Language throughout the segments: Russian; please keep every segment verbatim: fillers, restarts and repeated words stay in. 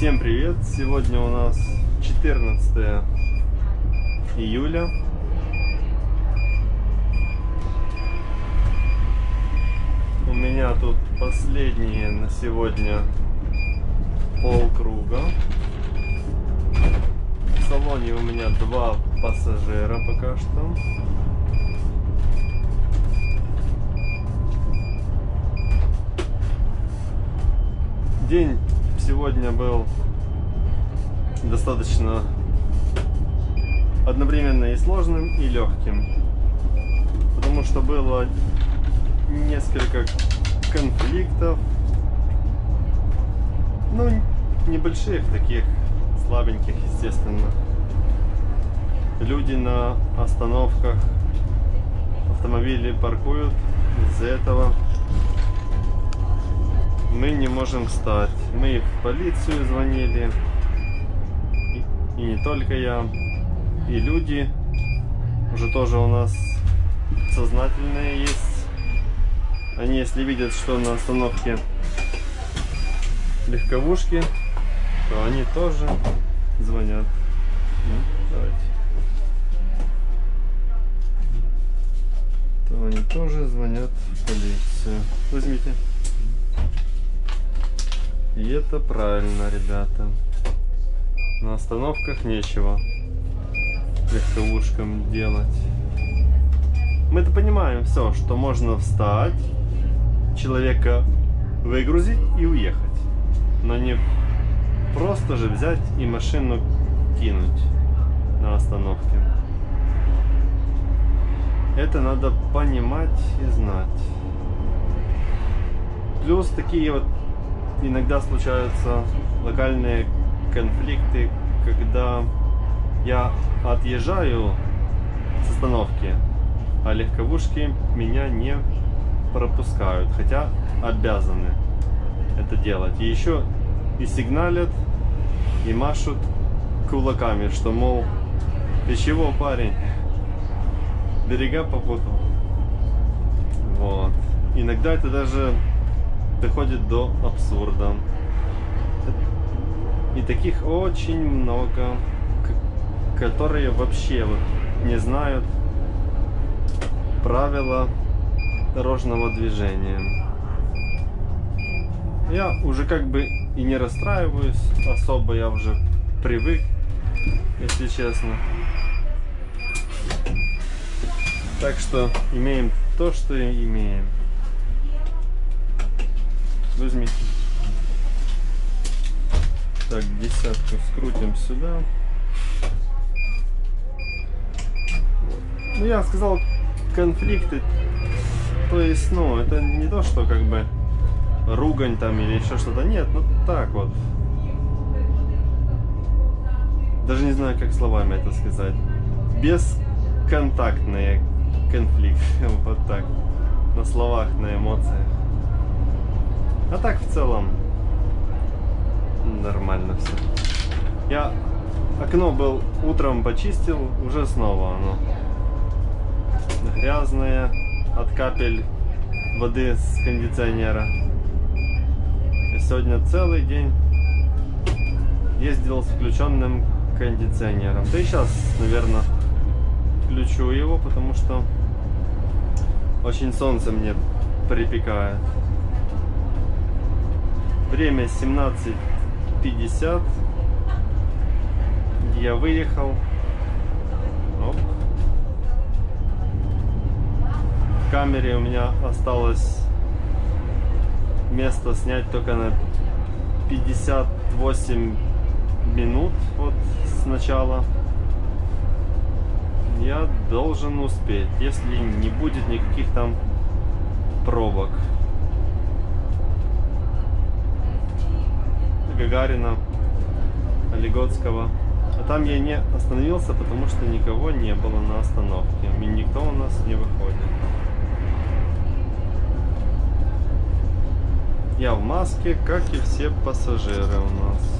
Всем привет! Сегодня у нас четырнадцатое июля. У меня тут последние на сегодня полкруга. В салоне у меня два пассажира пока что. День сегодня был достаточно одновременно и сложным, и легким, потому что было несколько конфликтов, ну, небольших, таких слабеньких, естественно. Люди на остановках автомобили паркуют, из-за этого мы не можем встать. Мы в полицию звонили, и, и не только я, и люди уже тоже у нас сознательные есть. Они, если видят, что на остановке легковушки, то они тоже звонят. Ну, давайте. То они тоже звонят в полицию. Возьмите. И это правильно, ребята. На остановках нечего легковушкам делать. Мы-то понимаем все, что можно встать, человека выгрузить и уехать. Но не просто же взять и машину кинуть на остановке. Это надо понимать и знать. Плюс такие вот иногда случаются локальные конфликты, когда я отъезжаю с остановки, а легковушки меня не пропускают, хотя обязаны это делать. И еще и сигналят, и машут кулаками, что, мол, ты чего, парень, берега попутал. Вот. Иногда это даже доходит до абсурда. И таких очень много, которые вообще вот не знают правила дорожного движения. Я уже как бы и не расстраиваюсь особо, я уже привык, если честно. Так что имеем то, что имеем. Возьмите. Так, десятку скрутим сюда. Ну, я сказал, конфликты. То есть, ну, это не то, что как бы ругань там или еще что-то. Нет, ну так вот. Даже не знаю, как словами это сказать. Бесконтактные конфликты. Вот так. На словах, на эмоциях. А так в целом нормально все. Я окно был утром почистил, уже снова оно грязное от капель воды с кондиционера. И сегодня целый день ездил с включенным кондиционером. Да и сейчас, наверное, включу его, потому что очень солнце мне припекает. Время семнадцать пятьдесят. Я выехал. Оп. В камере у меня осталось место снять только на пятьдесят восемь минут вот с начала. Я должен успеть, если не будет никаких там пробок. Гагарина, Олегоцкого. А там я не остановился, потому что никого не было на остановке. И никто у нас не выходит. Я в маске, как и все пассажиры у нас.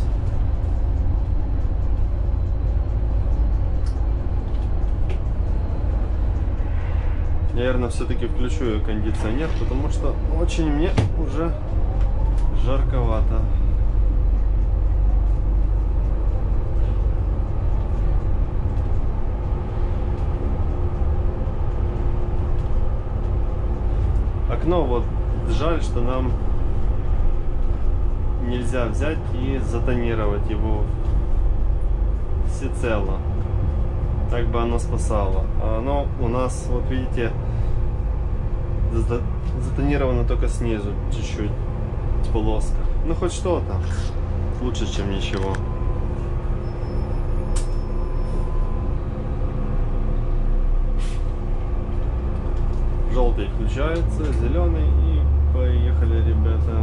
Наверное, все-таки включу кондиционер, потому что очень мне уже жарковато. окно. Вот жаль, что нам нельзя взять и затонировать его всецело. Так бы оно спасало. А оно у нас, вот видите, затонировано только снизу чуть-чуть полоска. Ну хоть что-то. Лучше, чем ничего. Желтый включается, зеленый, и поехали, ребята.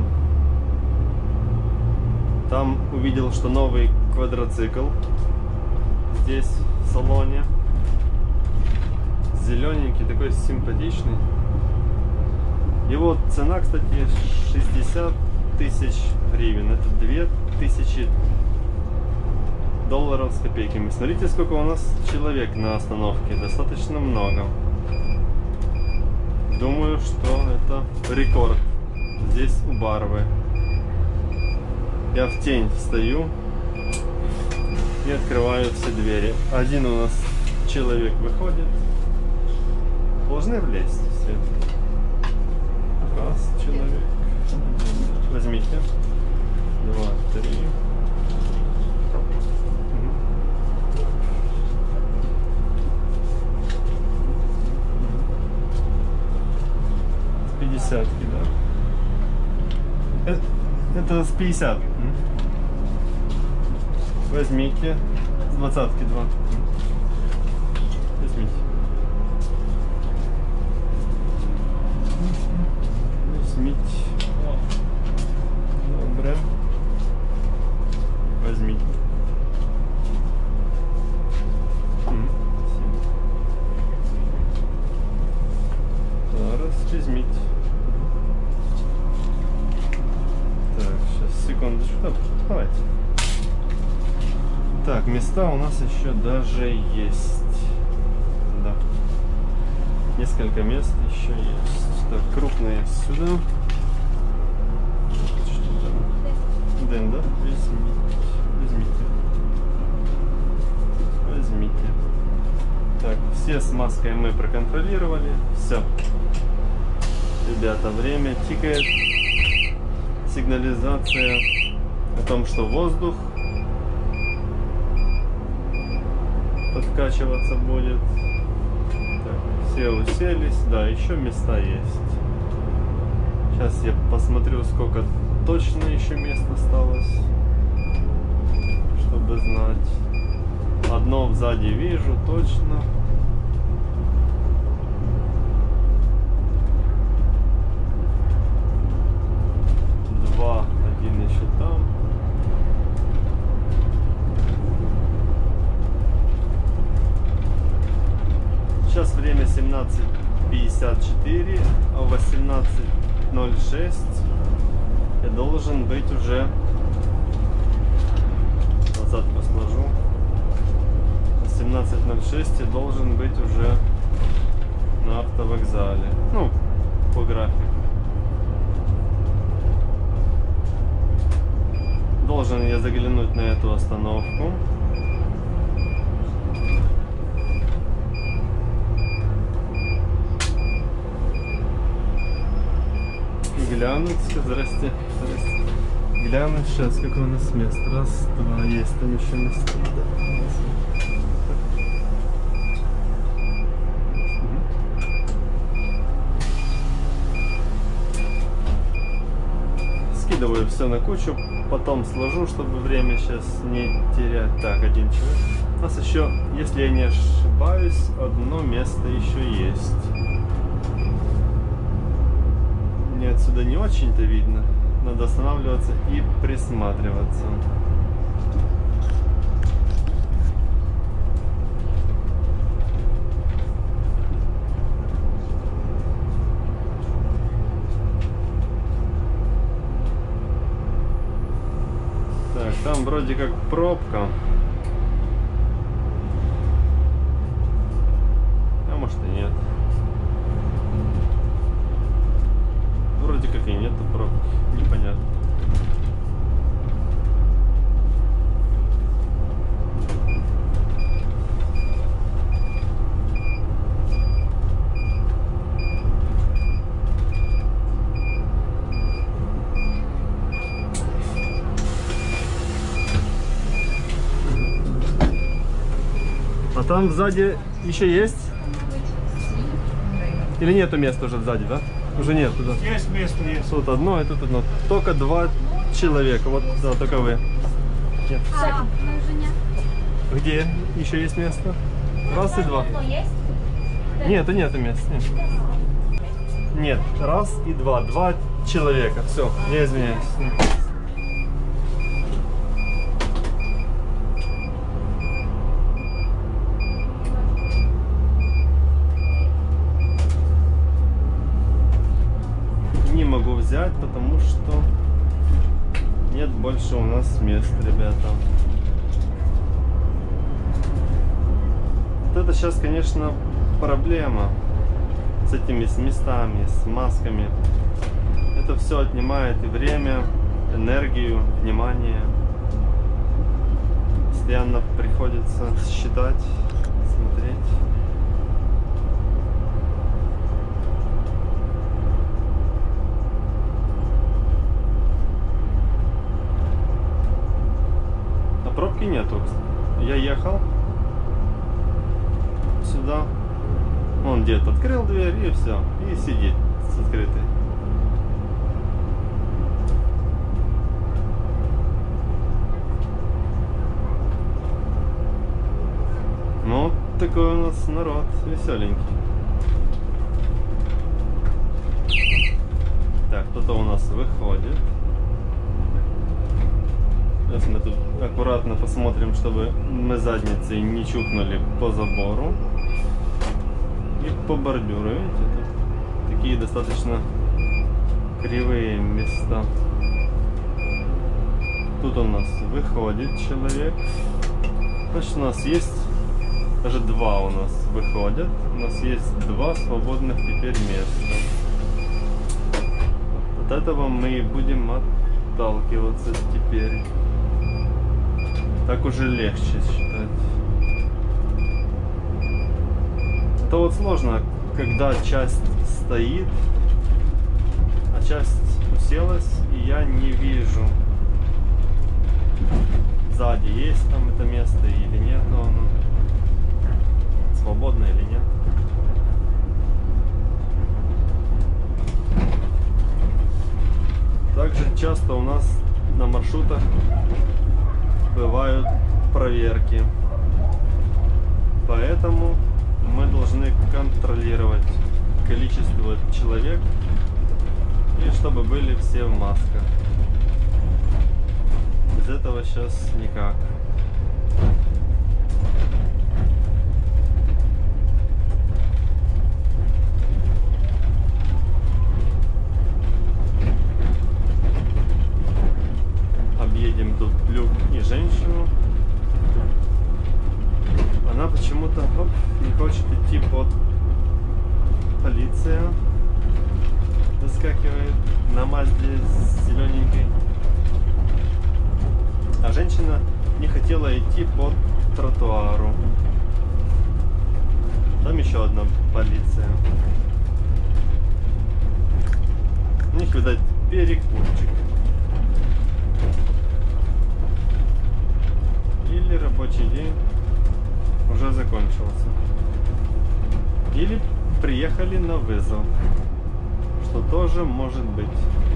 Там увидел, что новый квадроцикл здесь в салоне. Зелененький, такой симпатичный. Его цена, кстати, шестьдесят тысяч гривен. Это две тысячи долларов с копейками. Смотрите, сколько у нас человек на остановке. Достаточно много. Думаю, что это рекорд здесь у Барвы. Я в тень встаю и открываю все двери. Один у нас человек выходит. Должны влезть все. Раз человек. Возьмите. Два, три. пятьдесят, да? Это, это с пятьдесят. Возьмите. С двадцатки два. Возьмите. Возьмите. Добре. Возьмите. Зараз возьмите. Так, сейчас, секундочку. Давайте. Так, места у нас еще даже есть. Да. Несколько мест еще есть. Так, крупные сюда. Дэн, да? Возьмите. Возьмите. Возьмите. Так, все с маской мы проконтролировали. Все. Ребята, время тикает. Сигнализация о том, что воздух подкачиваться будет. Так, все уселись. Да, еще места есть. Сейчас я посмотрю, сколько точно еще мест осталось, чтобы знать. Одно сзади вижу точно. Два, один еще там. Сейчас время семнадцать пятьдесят четыре, а в восемнадцать ноль шесть я должен быть уже, назад посложу, в семнадцать ноль шесть я должен быть уже на автовокзале, ну, по графику. Должен я заглянуть на эту остановку. Глянуть, здрасте, здрасте. Глянуть сейчас, какое у нас место. Раз, два, есть там еще место. Скидываю все на кучу, потом сложу, чтобы время сейчас не терять. Так, один человек. У нас еще, если я не ошибаюсь, одно место еще есть. Отсюда не очень-то видно. Надо останавливаться и присматриваться. Так, там вроде как пробка. А может и нет. Вроде как и нету пробки, непонятно. там сзади еще есть? Или нету места уже сзади, да? Уже нет туда. Есть место, есть. Тут одно и тут одно. Только два человека. Вот, да, только вы. Нет. А, мы уже нет. Где еще есть место? Раз и два. Есть? Нету, нету места. Нет. Нет, раз и два. Два человека. Все, я извиняюсь. Не могу взять, потому что нет больше у нас мест, ребята. Вот это сейчас, конечно, проблема с этими с местами, с масками. Это все отнимает и время, энергию, внимание. Постоянно приходится считать, смотреть. А пробки нету. Я ехал сюда. Он дед открыл дверь и все. И сидит с открытой. Ну, такой у нас народ веселенький. Так, кто-то у нас выходит. Сейчас мы тут аккуратно посмотрим, чтобы мы задницей не чухнули по забору и по бордюру. Видите, тут такие достаточно кривые места. Тут у нас выходит человек. Значит, у нас есть даже два у нас выходят. У нас есть два свободных теперь места. От этого мы и будем отталкиваться теперь. Так уже легче считать. Это вот сложно, когда часть стоит, а часть уселась, и я не вижу, сзади есть там это место или нет, оно свободно или нет. Также часто у нас на маршрутах бывают проверки, поэтому мы должны контролировать количество человек и чтобы были все в масках. Без этого сейчас никак. Объедем тут люк и женщину. Она почему-то оп, не хочет идти под. Полиция заскакивает на Мазде зелененькой. А женщина не хотела идти по тротуару. Там еще одна полиция. У них, видать, перекурчик. Или рабочий день уже закончился. Или приехали на вызов, что тоже может быть.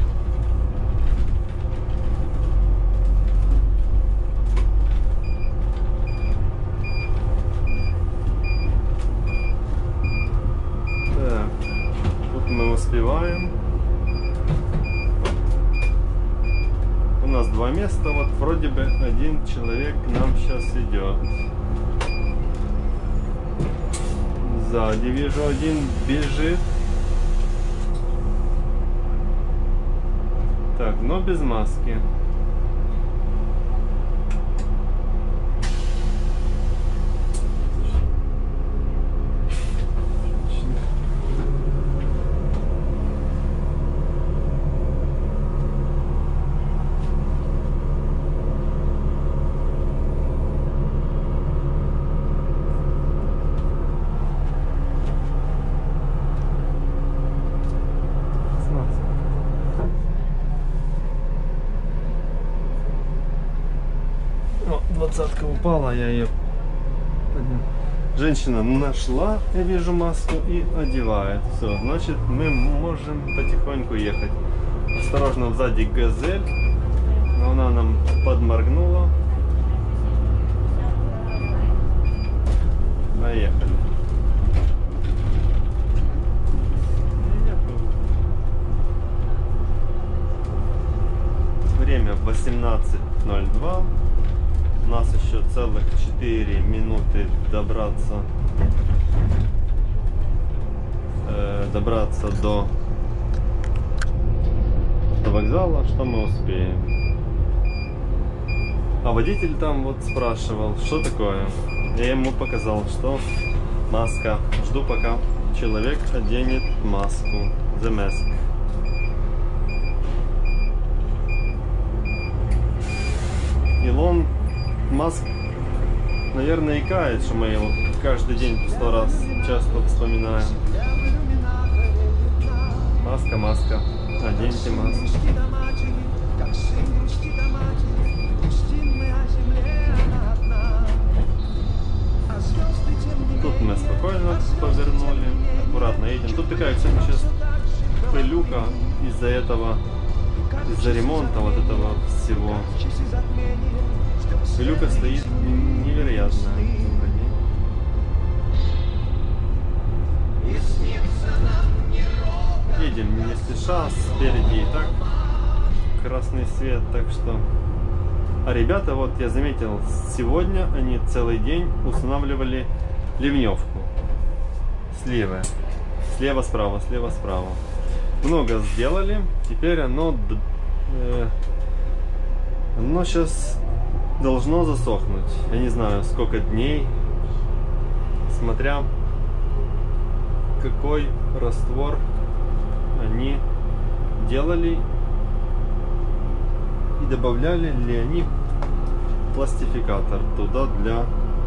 Так, тут мы успеваем. У нас два места, вот вроде бы один человек к нам сейчас идет. Сзади вижу, один бежит. Так, но без маски. Двадцатка упала, я ее поднял. Женщина нашла, я вижу, маску и одевает. Все, значит, мы можем потихоньку ехать. Осторожно, сзади газель. Но она нам подморгнула. Поехали. Время восемнадцать ноль два. У нас еще целых четыре минуты добраться э, добраться до, до вокзала, что мы успеем. А водитель там вот спрашивал, что такое. Я ему показал, что маска. Жду, пока человек оденет маску. The mask. Илон Маск, наверное, и кает, что мы его каждый день сто раз часто вспоминаем. Маска, маска, оденьте маску. Тут мы спокойно повернули, аккуратно едем. Тут такая, кстати, сейчас пылюка из-за этого, из-за ремонта вот этого всего. Пылюка стоит невероятная. Едем не спеша, спереди и так красный свет, так что... А ребята, вот я заметил, сегодня они целый день устанавливали ливневку. Слева. Слева, справа, слева, справа. Много сделали, теперь оно... Э, оно сейчас... должно засохнуть. Я не знаю, сколько дней, смотря какой раствор они делали и добавляли ли они пластификатор туда для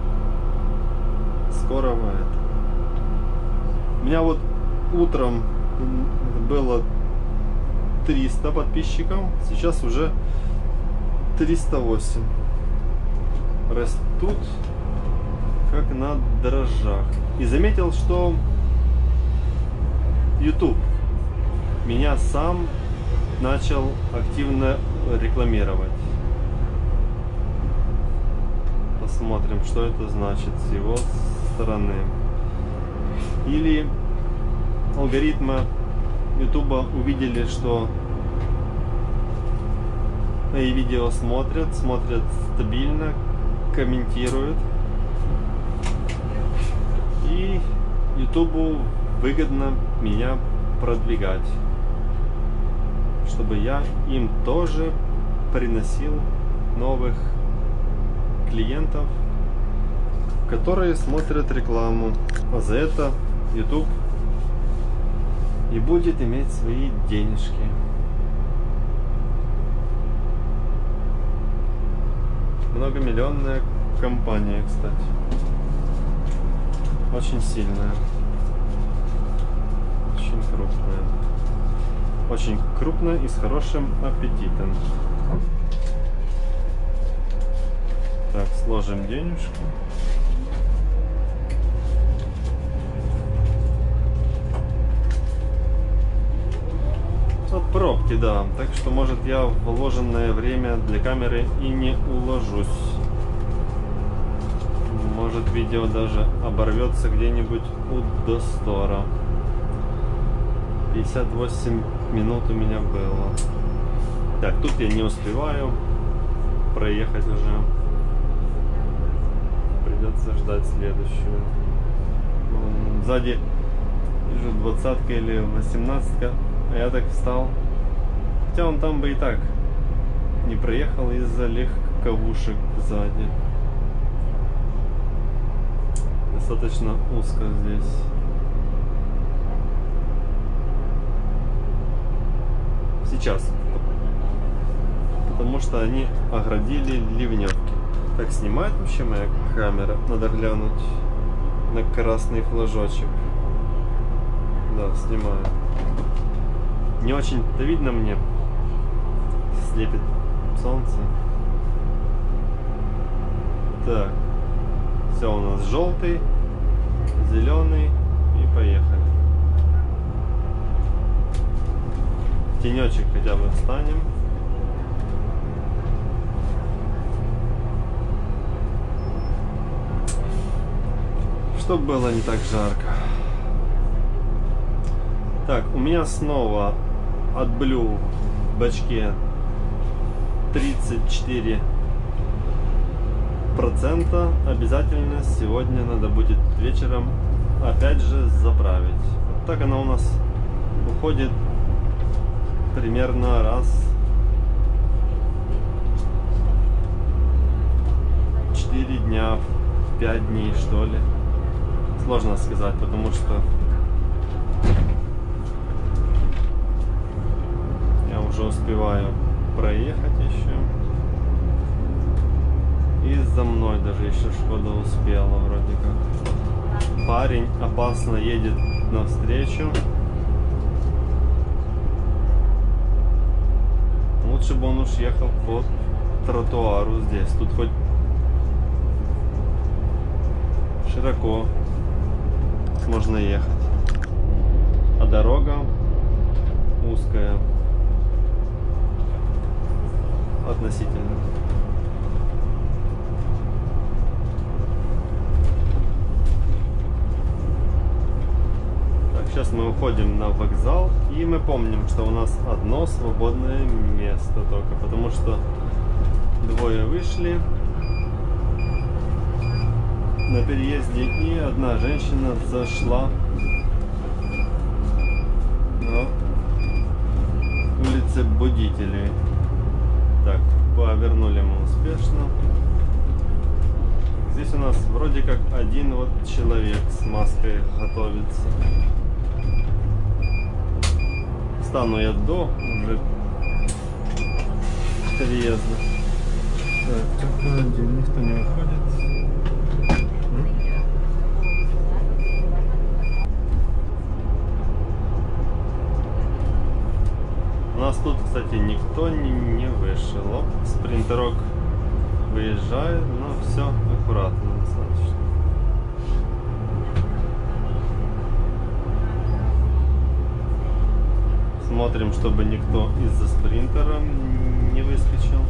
скорого этого. У меня вот утром было триста подписчиков, сейчас уже триста восемь. Растут как на дрожжах. И заметил, что YouTube меня сам начал активно рекламировать. Посмотрим, что это значит с его стороны. Или алгоритмы YouTube увидели, что мои видео смотрят, смотрят стабильно, комментируют, и YouTube выгодно меня продвигать, чтобы я им тоже приносил новых клиентов, которые смотрят рекламу, а за это YouTube и будет иметь свои денежки. Многомиллионная компания, кстати. Очень сильная. Очень крупная. Очень крупная и с хорошим аппетитом. Так, сложим денежку. Вот пробки, да. Так что, может, я в вложенное время для камеры и не уложусь. Может, видео даже оборвется где-нибудь у Достора. пятьдесят восемь минут у меня было. Так, тут я не успеваю проехать уже. Придется ждать следующую. Сзади вижу двадцатка или восемнадцатка. А я так встал. Хотя он там бы и так не проехал из-за легковушек сзади. Достаточно узко здесь. Сейчас. Потому что они оградили ливневки. Так, снимает вообще моя камера? Надо глянуть на красный флажочек. Да, снимаю. Не очень-то видно мне. Слепит солнце. Так. Все у нас желтый. зеленый и поехали. Тенечек хотя бы встанем. Чтобы было не так жарко. Так, у меня снова от Blue в бачке тридцать четыре процента. Обязательно сегодня надо будет вечером опять же заправить. Вот так она у нас уходит примерно раз в четыре дня, в пять дней что ли. Сложно сказать, потому что я уже успеваю проехать еще. И за мной даже еще Шкода успела вроде как. Парень опасно едет навстречу. Лучше бы он уж ехал по тротуару здесь. Тут хоть широко можно ехать. А дорога узкая относительно. Так, сейчас мы уходим на вокзал, и мы помним, что у нас одно свободное место только, потому что двое вышли на переезде, и одна женщина зашла на улице Будителей. Так, повернули мы успешно. Здесь у нас вроде как один вот человек с маской готовится. Встану я до уже переезда. Так, только один, никто не выходит. У нас тут, кстати, никто не, не вышел. Оп, спринтерок выезжает, но все аккуратно достаточно. Смотрим, чтобы никто из-за спринтера не выскочил.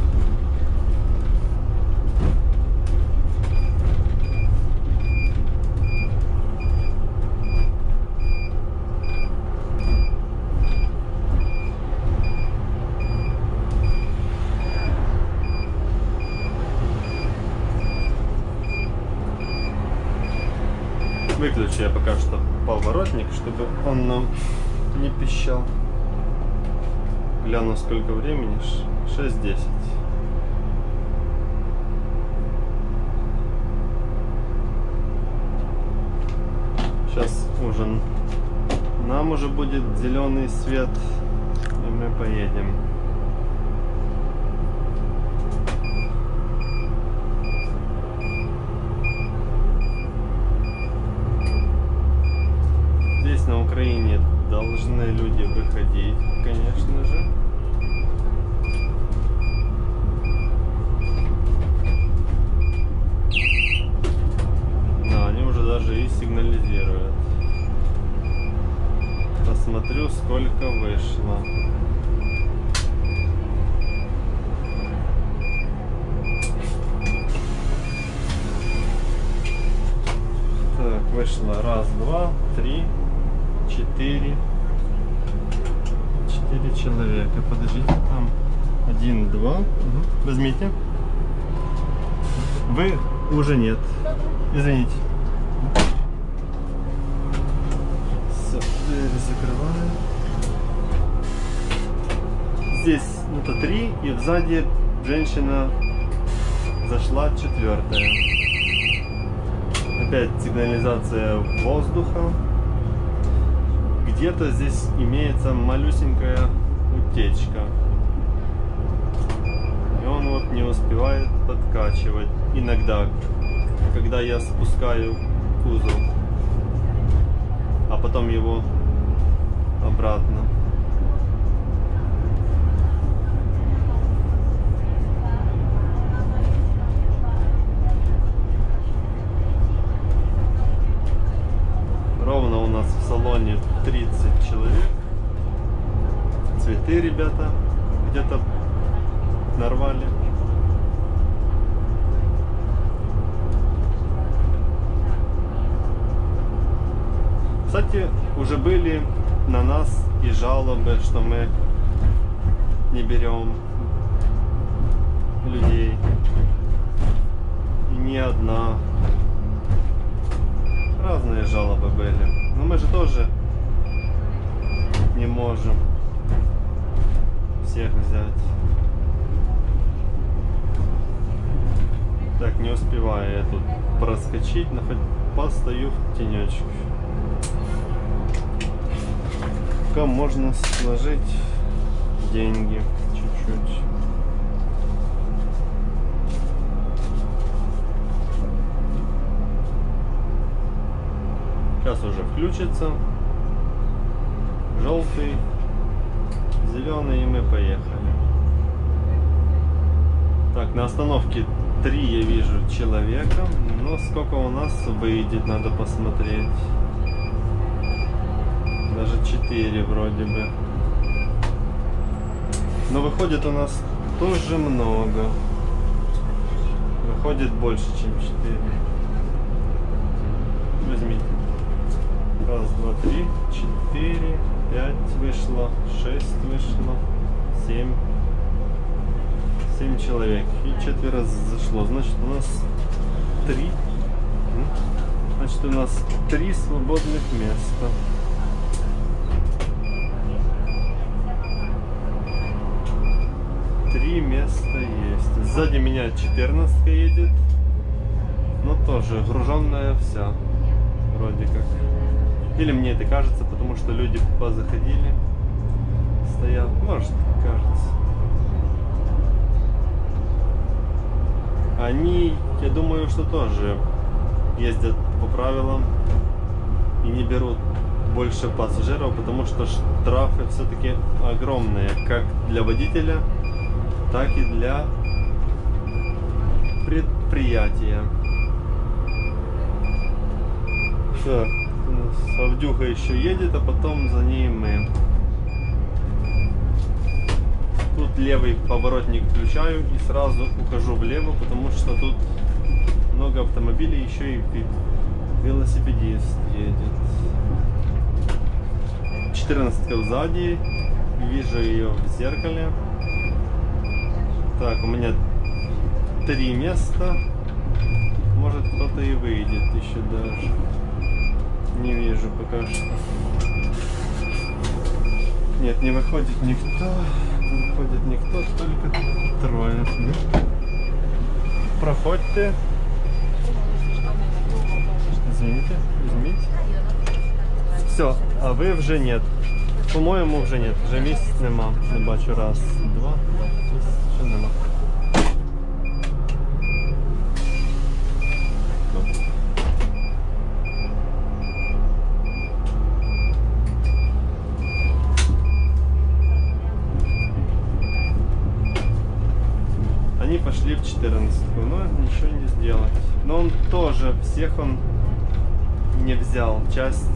Выключу я пока что поворотник, чтобы он нам не пищал. Гляну, сколько времени. шесть десять. Сейчас уже нам уже будет зеленый свет, и мы поедем. На Украине должны люди выходить, конечно же. Но они уже даже и сигнализируют. Посмотрю, сколько вышло. Так, вышло раз, два, три. Четыре. Четыре человека. Подождите, там один, два. Угу. Возьмите. Вы уже нет. Извините. Все, двери закрываем. Здесь это три, и сзади женщина зашла четвертая. Опять сигнализация воздуха. Где-то здесь имеется малюсенькая утечка. И он вот не успевает подкачивать. Иногда, когда я спускаю кузов, а потом его обратно. ровно у нас в салоне тридцать человек. Цветы ребята где-то нарвали. Кстати, уже были на нас и жалобы, что мы не берем людей. И не одна. Разные жалобы были. Но мы же тоже не можем всех взять. Так, не успеваю я тут проскочить, но хоть постою в тенечке. Пока можно сложить деньги чуть-чуть. Сейчас уже включится. Желтый, зеленый, и мы поехали. Так, на остановке три я вижу человека, но сколько у нас выйдет, надо посмотреть. Даже четыре вроде бы. Но выходит у нас тоже много. Выходит больше, чем четыре. Возьмите. Раз, два, три, четыре, пять вышло, шесть вышло, семь. Семь человек. И четверо зашло. Значит, у нас три. Значит, у нас три свободных места. Три места есть. Сзади меня четырнадцатка едет. Но тоже груженная вся. Вроде как. Или мне это кажется, потому что люди позаходили. Стоят. Может, кажется. Они, я думаю, что тоже ездят по правилам и не берут больше пассажиров, потому что штрафы все-таки огромные, как для водителя, так и для предприятия. Так, у нас Авдюха еще едет, а потом за ней мы. Тут левый поворотник включаю и сразу ухожу влево, потому что тут много автомобилей, еще и велосипедист едет. четырнадцатка сзади, вижу ее в зеркале. Так, у меня три места, может кто-то и выйдет еще даже. Не вижу пока что. Нет, не выходит никто. Не выходит никто, только трое. Проходьте. Извините, извините. Все, а ви вже нет. По-моєму, вже нет. Вже місяць нема. Не бачу. Раз, два, ще нема. Они пошли в четырнадцатку, но ничего не сделать. Но он тоже, всех он не взял. Часть,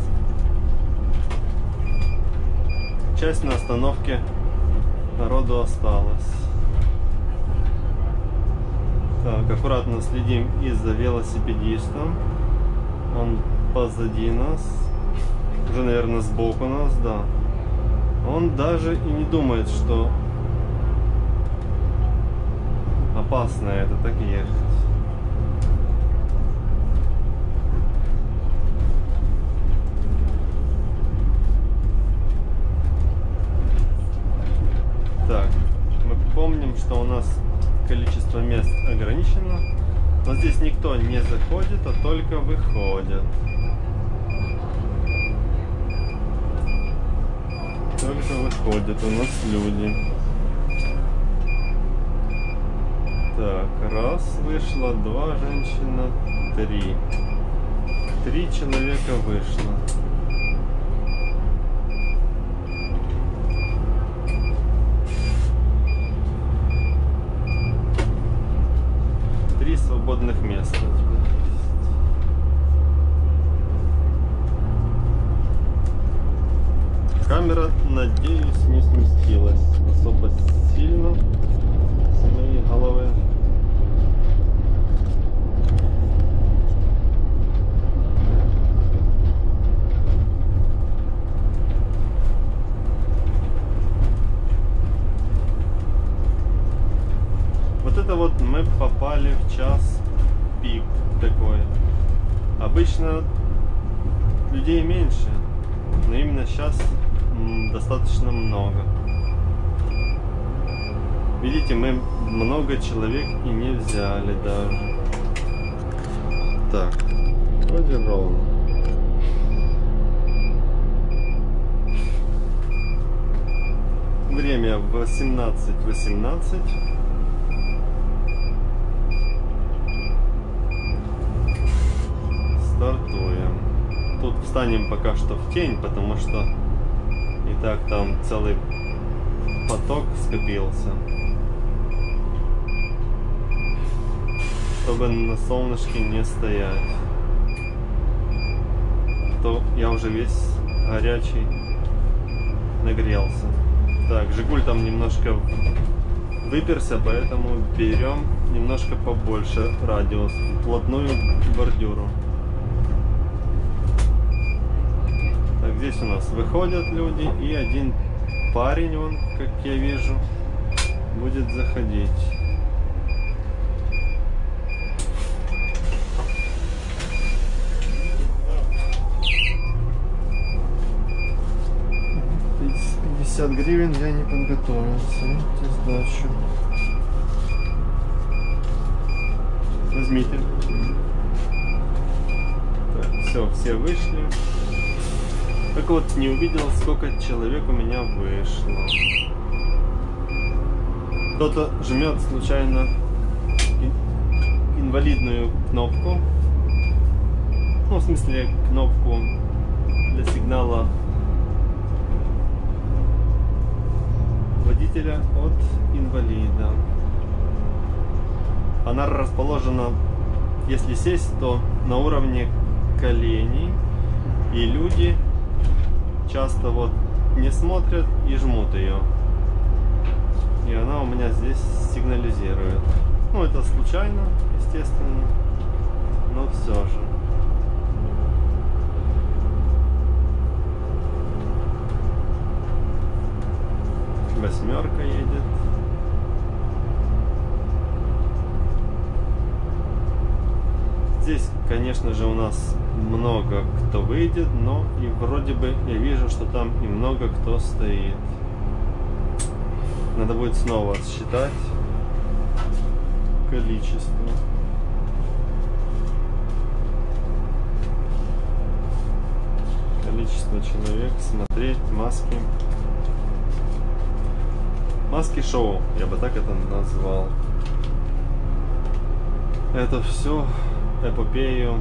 часть на остановке народу осталось. Так, аккуратно следим и за велосипедистом. Он позади нас. Уже, наверное, сбоку нас, да. Он даже и не думает, что опасно это так ехать. Так, мы помним, что у нас количество мест ограничено, но здесь никто не заходит, а только выходят. Только выходят у нас люди. Так, раз вышло, два женщина, три. Три человека вышло. Три свободных места. камера, надеюсь, не сместилась особо сильно с моей головы. Вот это вот мы попали в час пик такой. Обычно людей меньше, но именно сейчас достаточно много. Видите, мы много человек и не взяли даже. Так, вроде ровно. Время восемнадцать восемнадцать. Стартуем. Тут встанем пока что в тень, потому что и так там целый поток скопился. Чтобы на солнышке не стоять. То я уже весь горячий нагрелся. Так, Жигуль там немножко выперся, поэтому берем немножко побольше радиус, вплотную к бордюру. Так, здесь у нас выходят люди, и один парень, он, как я вижу, будет заходить. пятьдесят гривен я не подготовился. Видите, сдачу. Возьмите. Так, все, все вышли. Только вот не увидел, сколько человек у меня вышло. Кто-то жмет случайно инвалидную кнопку. Ну, в смысле, кнопку для сигнала водителя от инвалида. Она расположена, если сесть, то на уровне коленей, и люди часто вот не смотрят и жмут ее. И она у меня здесь сигнализирует. Ну, это случайно, естественно, но все же. Восьмерка едет. Здесь, конечно же, у нас много кто выйдет, но и вроде бы я вижу, что там и много кто стоит. Надо будет снова считать количество. Количество человек, смотреть, маски. Маски шоу, я бы так это назвал. Это все эпопею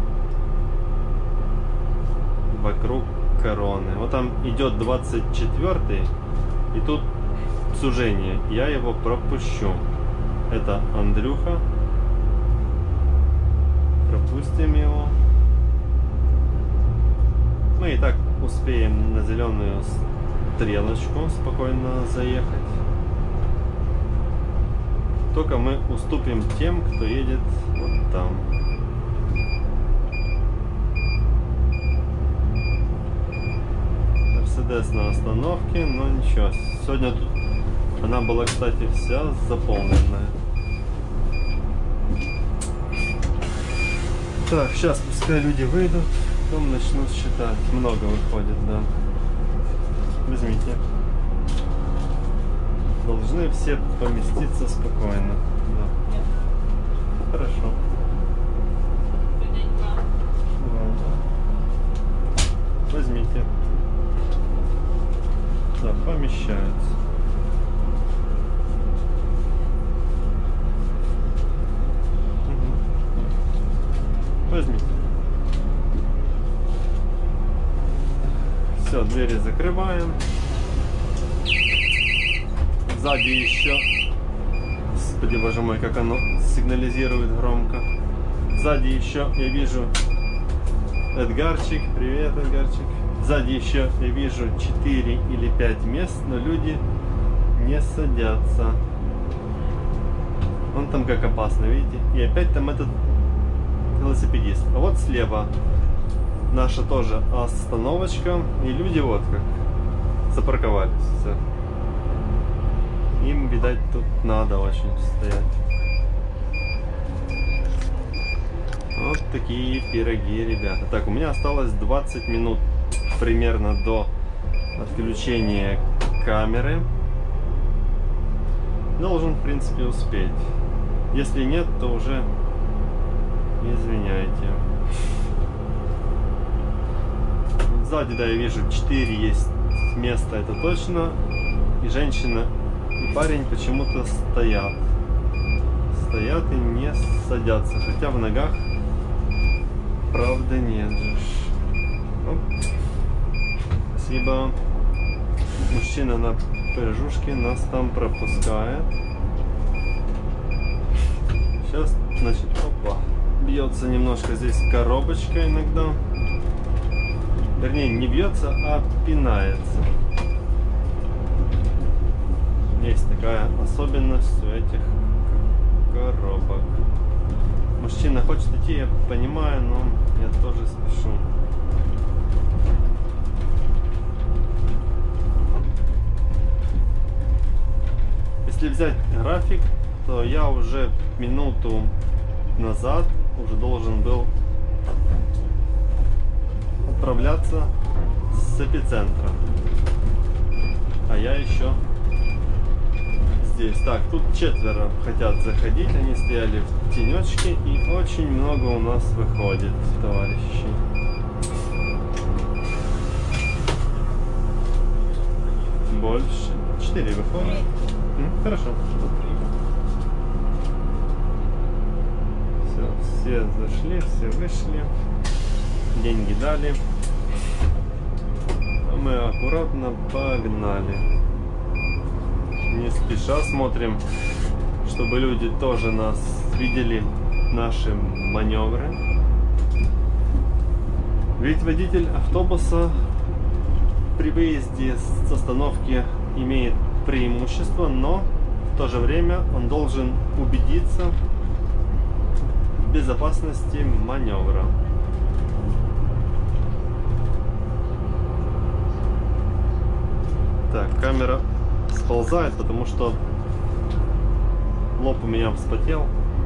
вокруг короны. Вот там идет двадцать четвёртый, и тут сужение. Я его пропущу. Это Андрюха. Пропустим его. Мы и так успеем на зеленую стрелочку спокойно заехать. Только мы уступим тем, кто едет вот там. Мерседес на остановке, но ничего. Сегодня тут она была, кстати, вся заполненная. Так, сейчас пускай люди выйдут, потом начнут считать. Много выходит, да. Возьмите. Должны все поместиться спокойно. Да. Хорошо. Возьмите. Да, помещаются. Угу. Возьмите. Все, двери закрываем. Сзади еще, господи боже мой, как оно сигнализирует громко. Сзади еще я вижу Эдгарчик, привет, Эдгарчик. Сзади еще я вижу четыре или пять мест, но люди не садятся. Вон там как опасно, видите? И опять там этот велосипедист. А вот слева наша тоже остановочка. И люди вот как запарковались. Все. Им, видать, тут надо очень стоять. Вот такие пироги, ребята. Так, у меня осталось двадцать минут примерно до отключения камеры. Должен, в принципе, успеть. Если нет, то уже извиняйте. Сзади, да, я вижу, четыре есть места, это точно. И женщина, и парень почему-то стоят. Стоят и не садятся. Хотя в ногах, правда, нет же. Оп. Спасибо. Мужчина на пыжушке нас там пропускает. Сейчас, значит, опа. Бьется немножко здесь коробочка иногда. Вернее, не бьется, а пинается. Есть такая особенность у этих коробок. Мужчина хочет идти, я понимаю, но я тоже спешу. Если взять график, то я уже минуту назад уже должен был отправляться с эпицентра. А я еще здесь. Так, тут четверо хотят заходить, они стояли в тенечке, и очень много у нас выходит, товарищи. Больше. Четыре выходит. М, хорошо. Все, все зашли, все вышли. Деньги дали. А мы аккуратно погнали. Не спеша смотрим, чтобы люди тоже нас видели, наши маневры. Ведь водитель автобуса при выезде с остановки имеет преимущество, но в то же время он должен убедиться в безопасности маневра. Так, камера сползает, потому что лоб у меня вспотел.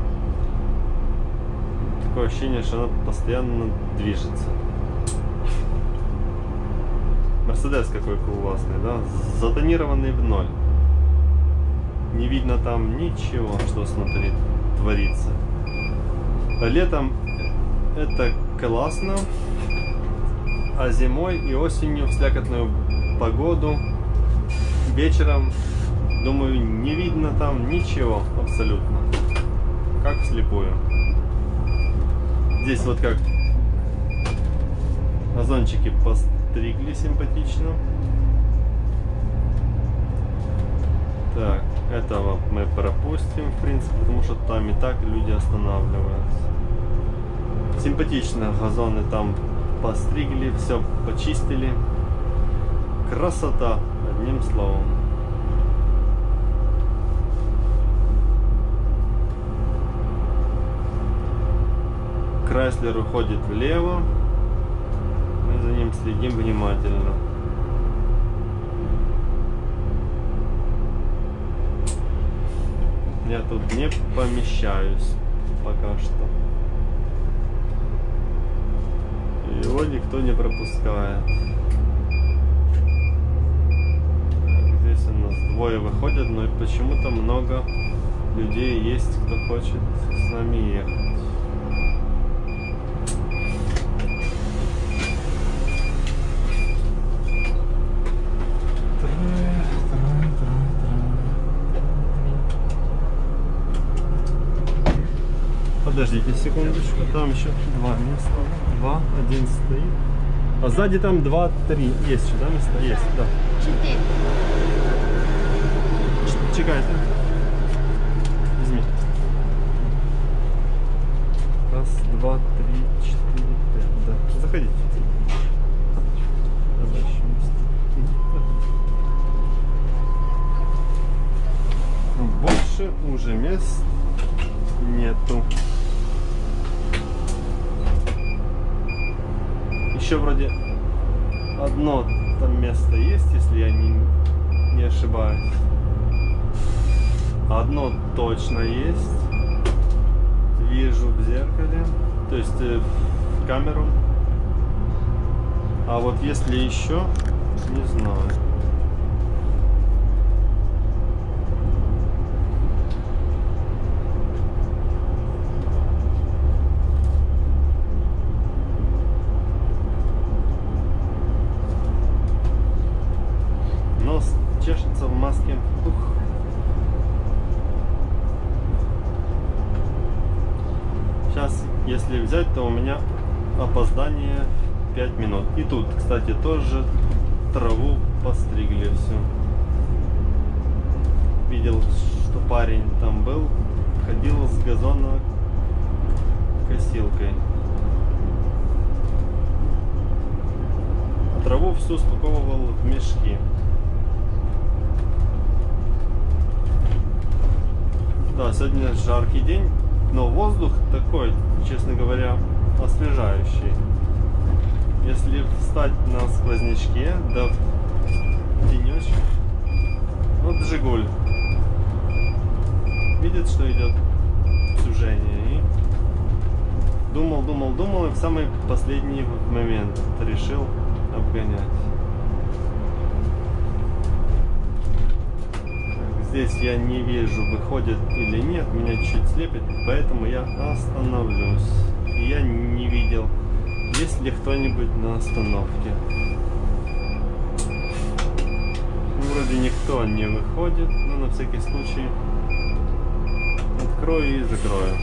Такое ощущение, что она постоянно движется. Мерседес какой классный, да? Затонированный в ноль. Не видно там ничего, что смотри, творится. А летом это классно, а зимой и осенью в слякотную погоду вечером, думаю, не видно там ничего абсолютно. Как вслепую. Здесь вот как газончики постригли симпатично. Так, этого мы пропустим, в принципе, потому что там и так люди останавливаются. Симпатично газоны там постригли, все почистили. Красота, одним словом. Крайслер уходит влево. Мы за ним следим внимательно. Я тут не помещаюсь пока что. Его никто не пропускает. Здесь у нас двое выходят, но почему-то много людей есть, кто хочет с нами ехать. Подождите секундочку, там еще два места. Два, один стоит. А сзади там два, три. Есть еще, да, места? Есть, да. Четыре. Чекайте. Возьми. Раз, два, три, четыре, Да, заходите. Больше уже мест нету. Еще вроде одно там место есть, если я не, не ошибаюсь. Одно точно есть. Вижу в зеркале, то есть в камеру. А вот если еще, не знаю. Нос чешется в маске. Ух. Сейчас, если взять, то у меня опоздание пять минут. И тут, кстати, тоже траву постригли все. Видел, что парень там был, ходил с газона косилкой. А траву всю спаковывал в мешки. Да, сегодня жаркий день. Но воздух такой, честно говоря, освежающий. Если встать на сквознячке, да в тенечек. Вот Жигуль. Видит, что идет сужение. И думал, думал, думал, и в самый последний момент решил обгонять. Здесь я не вижу, выходит или нет, меня чуть слепит, поэтому я остановлюсь. И я не видел, есть ли кто-нибудь на остановке. Вроде никто не выходит, но на всякий случай открою и закрою.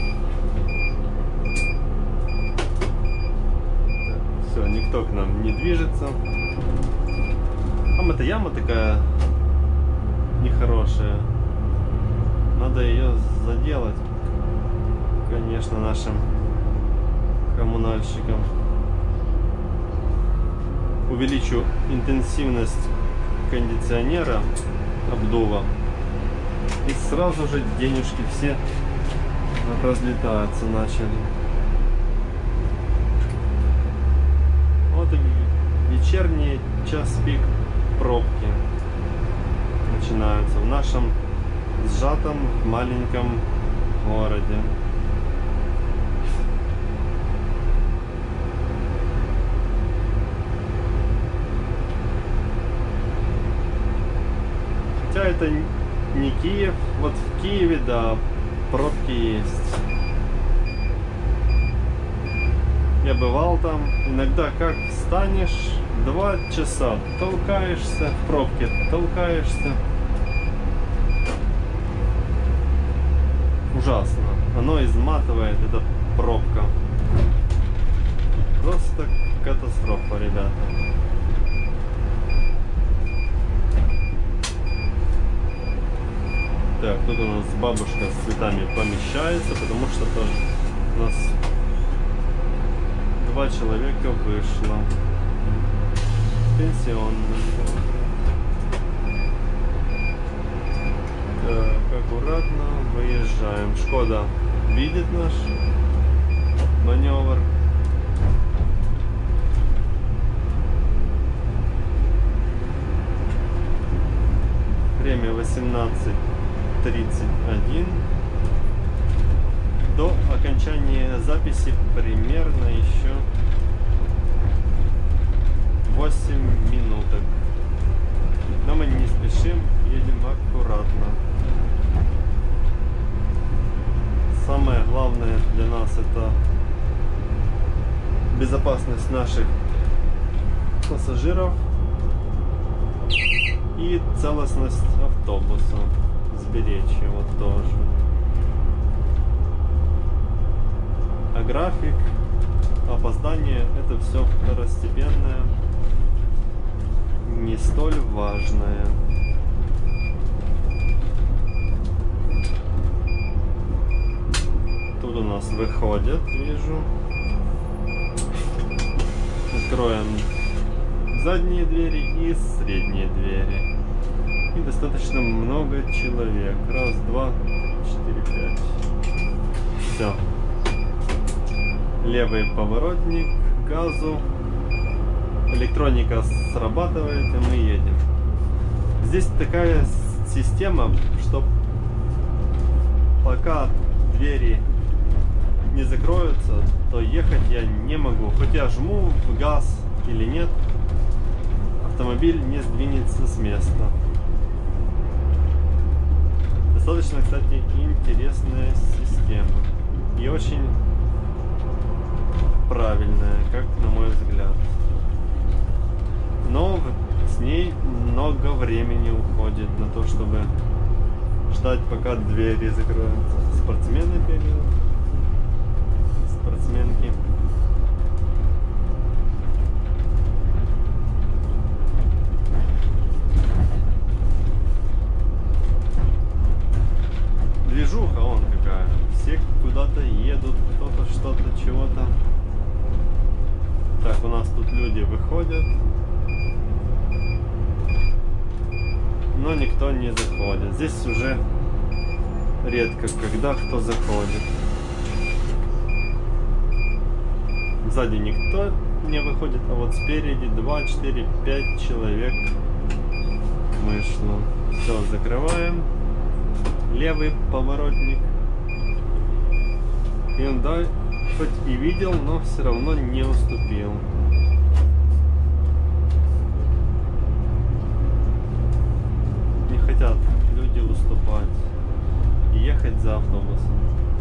Так, все, никто к нам не движется. Там эта яма такая нехорошая. Надо ее заделать, конечно, нашим коммунальщикам. Увеличу интенсивность кондиционера, обдува, и сразу же денежки все разлетаться начали. Вот и вечерний час пик пробки начинаются в нашем сжатом маленьком городе. Хотя это не Киев. Вот в Киеве, да, пробки есть. Я бывал там. Иногда как встанешь, два часа толкаешься в пробке, толкаешься. Ужасно. Оно изматывает, эта пробка. Просто катастрофа, ребята. Так, тут у нас бабушка с цветами помещается, потому что тоже у нас два человека вышло. Пенсионный. Так, аккуратно выезжаем. Шкода видит наш маневр. Время восемнадцать тридцать один. До окончания записи примерно еще восемь минуток. Но мы не спешим, едем аккуратно. Самое главное для нас — это безопасность наших пассажиров и целостность автобуса. Сберечь его тоже. А график, опоздание — это все второстепенное, не столь важное. Тут у нас выходят, вижу. Закроем задние двери и средние двери. И достаточно много человек. Раз, два, четыре, пять. Все. Левый поворотник, газу. Электроника срабатывает, и мы едем. Здесь такая система, что пока двери не закроются, то ехать я не могу. Хоть я жму в газ или нет, автомобиль не сдвинется с места. Достаточно, кстати, интересная система. И очень правильная, как на мой взгляд. Но с ней много времени уходит на то, чтобы ждать, пока двери закроются. Спортсмены бегают. Спортсменки. Движуха он какая. Все куда-то едут, кто-то что-то, чего-то. Так, у нас тут люди выходят. Но никто не заходит. Здесь уже редко, когда кто заходит. Сзади никто не выходит, а вот спереди два, четыре, пять человек вышло. Все, закрываем. Левый поворотник. Hyundai хоть и видел, но все равно не уступил. Не хотят люди уступать и ехать за автобусом.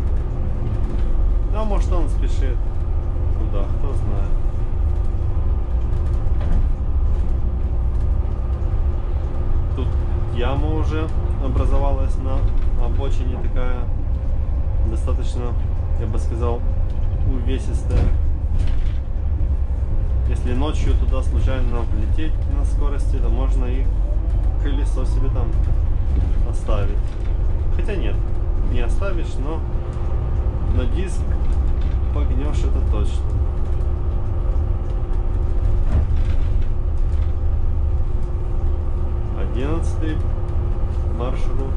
Да, может, он спешит куда, кто знает. Тут яма уже образовалась на обочине, такая достаточно, я бы сказал, увесистая. Если ночью туда случайно влететь на скорости, то можно и колесо себе там оставить. Хотя нет, не оставишь, но на диск погнешь, это точно. Одиннадцатый маршрут.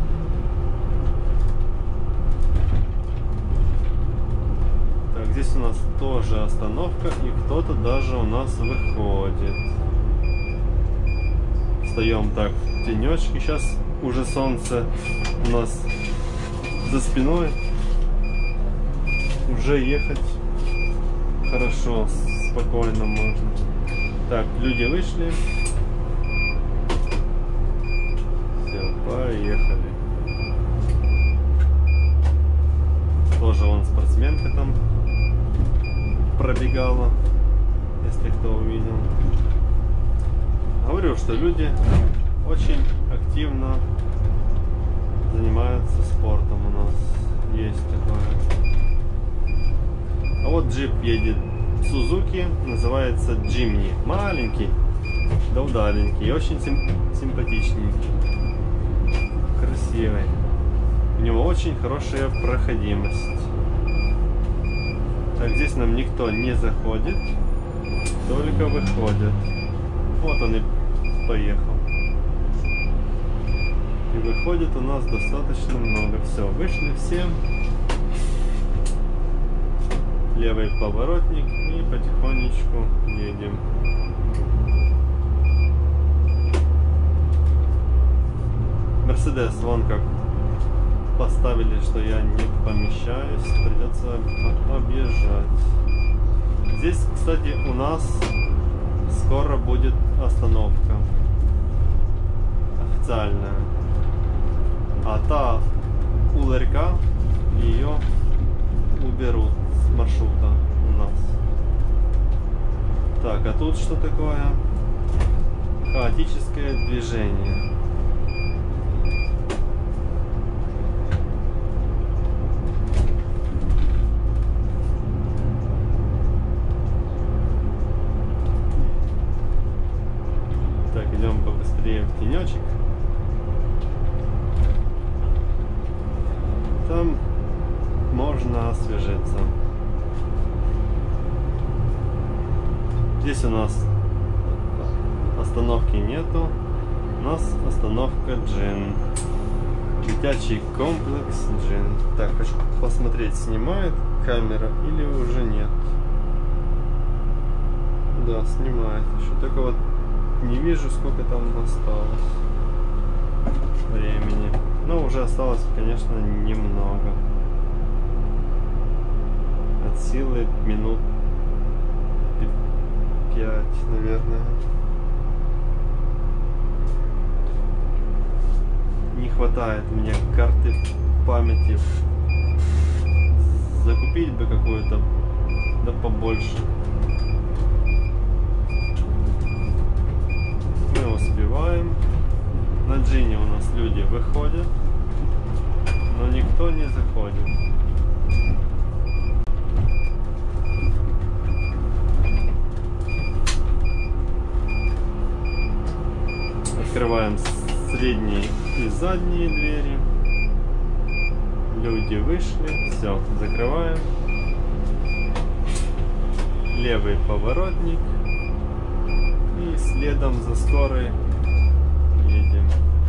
Так, здесь у нас тоже остановка, и кто-то даже у нас выходит. Встаем так в тенечке. Сейчас уже солнце у нас за спиной. Уже ехать хорошо, спокойно можно. Так, люди вышли. Все, поехали. Тоже вон спортсменка там пробегала, если кто увидел. Говорю, что люди очень активно занимаются спортом у нас. Есть такое. А вот джип едет Suzuki, называется Jimny. Маленький, да удаленький, и очень сим симпатичненький, красивый. У него очень хорошая проходимость. Так, здесь нам никто не заходит, только выходит. Вот он и поехал. И выходит у нас достаточно много. Все, вышли все. Левый поворотник и потихонечку едем. Мерседес вон как поставили, что я не помещаюсь, придется объезжать. Здесь, кстати, у нас скоро будет остановка официальная, а та УЛРК, ее уберут с маршрута у нас. Так, а тут что такое? Хаотическое движение. Так, идем побыстрее в тенечек. Там можно освежиться. Здесь у нас остановки нету. У нас остановка Джин. Дитячий комплекс Джин. Так, хочу посмотреть, снимает камера или уже нет. Да, снимает. Еще только вот не вижу, сколько там осталось времени. Но уже осталось, конечно, немного. От силы минут пять, наверное. Не хватает мне карты памяти. Закупить бы какую-то, да побольше. Мы успеваем. На Джине у нас люди выходят, но никто не заходит. Открываем средние и задние двери. Люди вышли. Все, закрываем. Левый поворотник. И следом за скорой едем.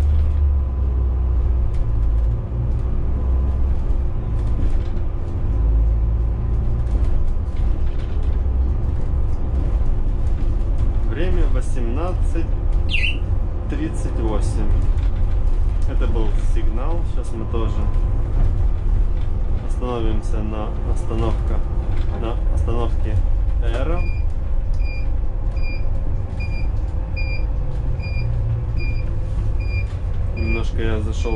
Время восемнадцать тридцать восемь. Это был сигнал. Сейчас мы тоже остановимся на остановка на остановке Эра. Немножко я зашел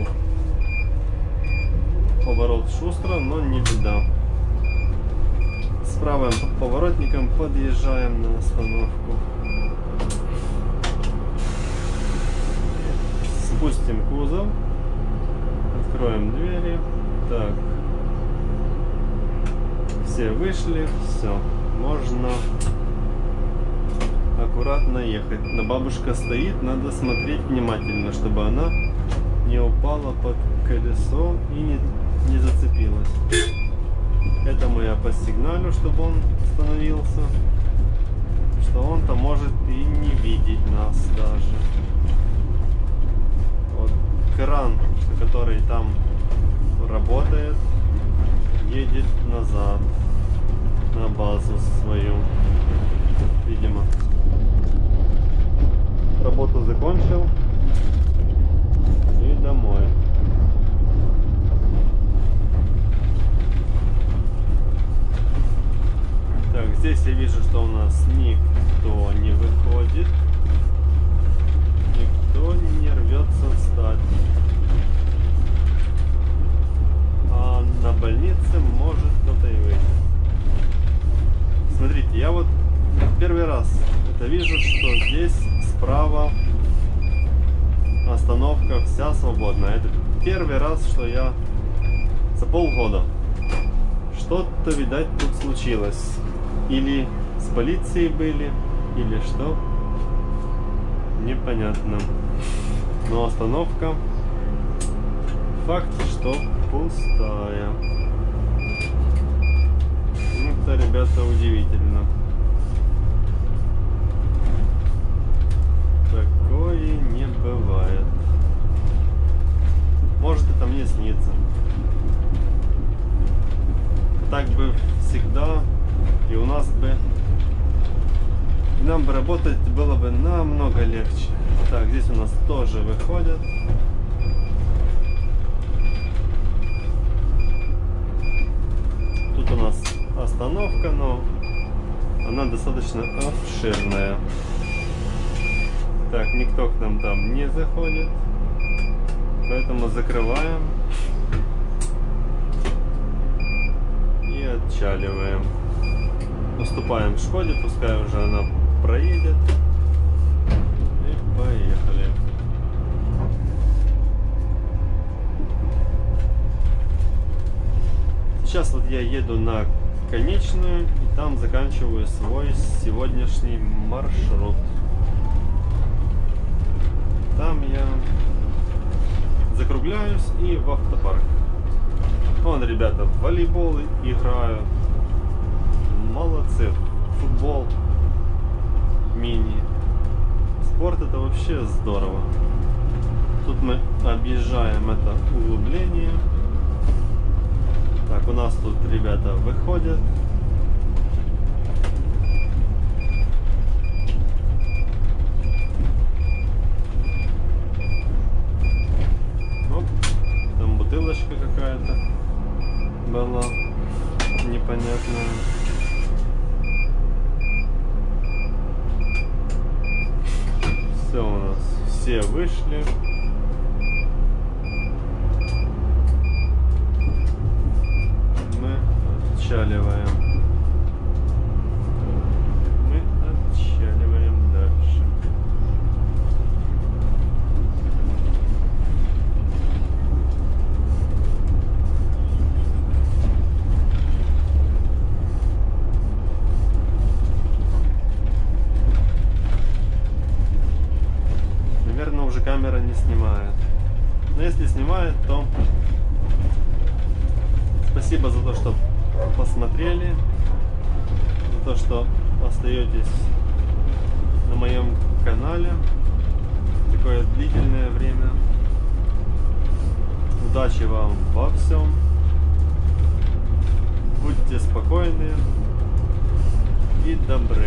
в поворот шустро, но не беда. С правым поворотником подъезжаем на остановку. Спустим кузов, откроем двери. Так, все вышли, все, можно аккуратно ехать. Но бабушка стоит, надо смотреть внимательно, чтобы она не упала под колесо и не, не зацепилась. Этому я посигналю, чтобы он остановился, что он-то может и не видеть нас даже. Вот кран, который там работает, едет назад на базу свою, видимо. Работу закончил и домой. Так, здесь я вижу, что у нас никто не выходит, никто не рвется встать. А на больнице может кто-то и выйти. Смотрите, я вот первый раз это вижу, что здесь справа остановка вся свободная. Это первый раз, что я за полгода. Что-то, видать, тут случилось. Или с полицией были, или что. Непонятно. Но остановка, факт, что пустая. Это, ребята, удивительно. Такое не бывает. Может, это мне снится. Так бы всегда, и у нас бы, и нам бы работать было бы намного легче. Так, здесь у нас тоже выходят. Тут у нас остановка, но она достаточно обширная. Так, никто к нам там не заходит, поэтому закрываем и отчаливаем. Уступаем Шкоде, пускай уже она проедет. И поехали. Сейчас вот я еду на конечную и там заканчиваю свой сегодняшний маршрут. Там я закругляюсь и в автопарк. Вон, ребята, в волейбол играю. Молодцы. Футбол. мини. Спорт это вообще здорово. Тут мы объезжаем это углубление. Так, у нас тут ребята выходят. Оп, там бутылочка какая-то была непонятная. Все у нас, все вышли. Мы отчаливаем. Мы отчаливаем дальше. Наверное, уже камера не снимает. Но если снимает, то спасибо за то, что посмотрели, за то, что остаетесь на моем канале такое длительное время. Удачи вам во всем. Будьте спокойны и добры.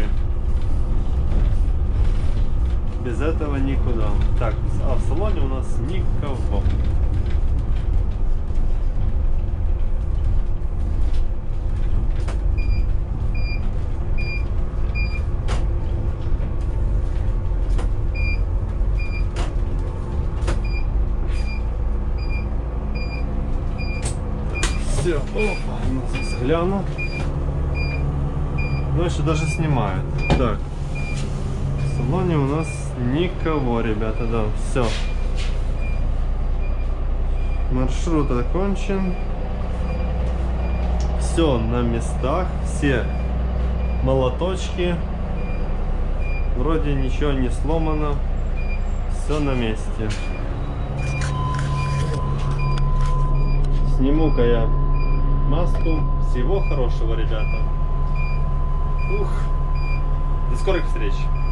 Без этого никуда. Так, а в салоне у нас никого. Все, опа, сейчас гляну. Ну, еще даже снимает. Так, в салоне у нас никого, ребята, да, все. Маршрут окончен. Все на местах, все молоточки. Вроде ничего не сломано. Все на месте. Сниму-ка я маску. Всего хорошего, ребята. Ух. До скорых встреч.